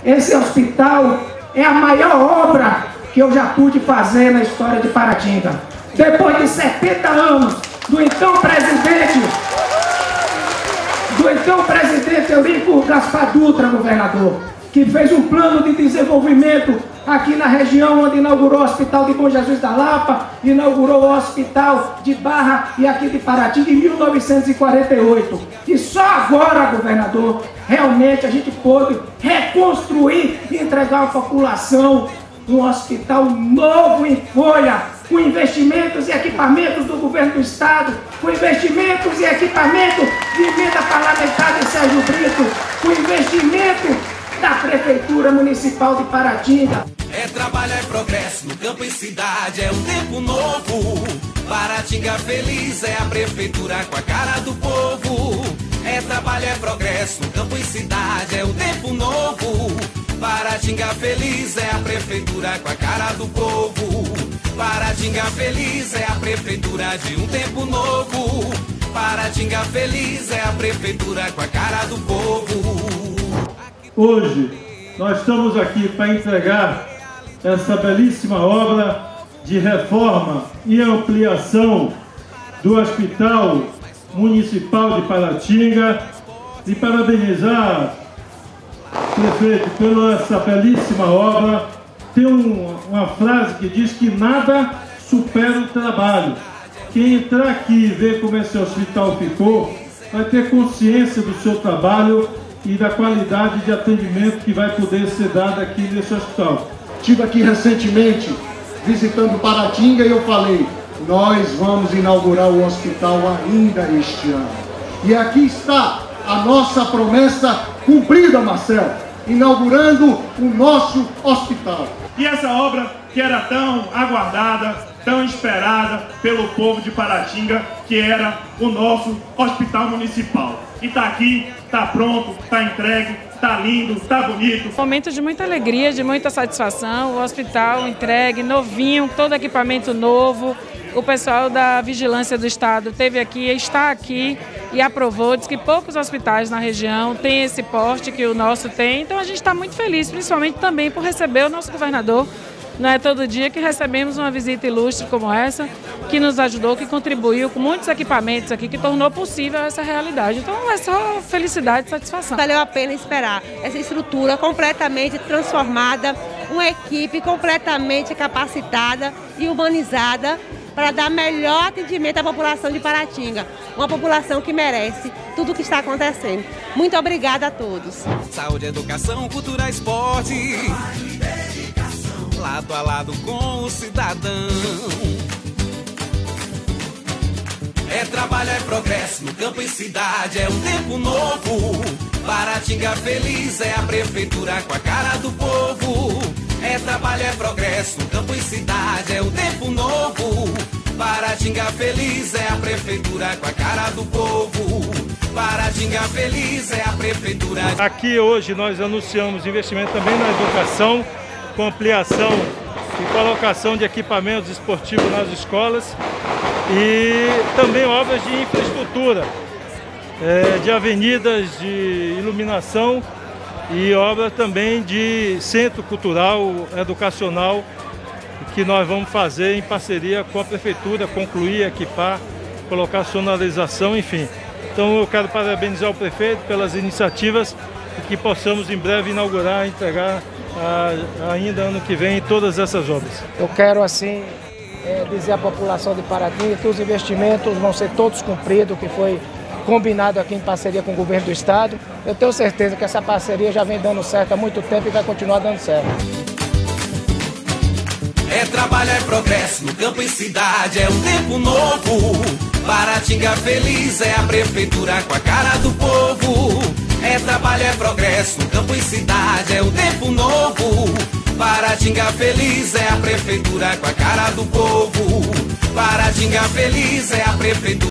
Esse hospital é a maior obra que eu já pude fazer na história de Paratinga. Depois de 70 anos do então presidente Eurico Gaspar Dutra, governador, que fez um plano de desenvolvimento aqui na região, onde inaugurou o Hospital de Bom Jesus da Lapa, inaugurou o Hospital de Barra e aqui de Paratinga em 1948. E só agora, governador, realmente a gente pôde reconstruir e entregar à população um hospital novo em folha, com investimentos e equipamentos do governo do estado, com investimentos e equipamentos de emenda parlamentar de Sérgio Brito, com investimento da Prefeitura Municipal de Paratinga. É trabalho, é progresso, no campo e cidade, é um tempo novo. Paratinga feliz, é a Prefeitura com a cara do povo. É trabalho, é progresso, no campo e cidade, é um tempo novo. Paratinga feliz, é a Prefeitura com a cara do povo. Paratinga feliz, é a Prefeitura de um tempo novo. Paratinga feliz, é a Prefeitura com a cara do povo. Hoje, nós estamos aqui para entregar essa belíssima obra de reforma e ampliação do Hospital Municipal de Paratinga e parabenizar o prefeito pela essa belíssima obra. Tem uma frase que diz que nada supera o trabalho. Quem entrar aqui e ver como esse hospital ficou, vai ter consciência do seu trabalho e da qualidade de atendimento que vai poder ser dado aqui nesse hospital. Estive aqui recentemente visitando Paratinga e eu falei, nós vamos inaugurar o hospital ainda este ano. E aqui está a nossa promessa cumprida, Marcelo, inaugurando o nosso hospital. E essa obra que era tão aguardada, tão esperada pelo povo de Paratinga, que era o nosso hospital municipal. E está aqui, está pronto, está entregue, está lindo, está bonito. Momento de muita alegria, de muita satisfação, o hospital entregue, novinho, todo equipamento novo. O pessoal da Vigilância do Estado esteve aqui, está aqui e aprovou, diz que poucos hospitais na região têm esse porte que o nosso tem. Então a gente está muito feliz, principalmente também por receber o nosso governador. Não é todo dia que recebemos uma visita ilustre como essa, que nos ajudou, que contribuiu com muitos equipamentos aqui, que tornou possível essa realidade. Então é só felicidade e satisfação. Valeu a pena esperar essa estrutura completamente transformada, uma equipe completamente capacitada e humanizada para dar melhor atendimento à população de Paratinga, uma população que merece tudo o que está acontecendo. Muito obrigada a todos. Saúde, educação, cultura, esporte, lado a lado com o cidadão. É trabalho, é progresso, no campo e cidade, é um tempo novo. Paratinga feliz, é a Prefeitura com a cara do povo. É trabalho, é progresso, no campo e cidade, é um tempo novo. Paratinga feliz, é a Prefeitura com a cara do povo. Paratinga feliz, é a Prefeitura. Aqui hoje nós anunciamos investimento também na educação, com ampliação e colocação de equipamentos esportivos nas escolas e também obras de infraestrutura, de avenidas, de iluminação e obras também de centro cultural, educacional, que nós vamos fazer em parceria com a Prefeitura, concluir, equipar, colocar sonorização, enfim. Então eu quero parabenizar o prefeito pelas iniciativas e que possamos em breve inaugurar, entregar ainda ano que vem todas essas obras. Eu quero assim dizer à população de Paratinga que os investimentos vão ser todos cumpridos, que foi combinado aqui em parceria com o governo do estado. Eu tenho certeza que essa parceria já vem dando certo há muito tempo e vai continuar dando certo. É trabalho, é progresso, no campo e cidade, é um tempo novo. Paratinga feliz, é a Prefeitura com a cara do povo. É trabalho, é progresso, no campo e cidade, é um tempo novo. Paratinga feliz, é a Prefeitura com a cara do povo. Paratinga feliz, é a Prefeitura.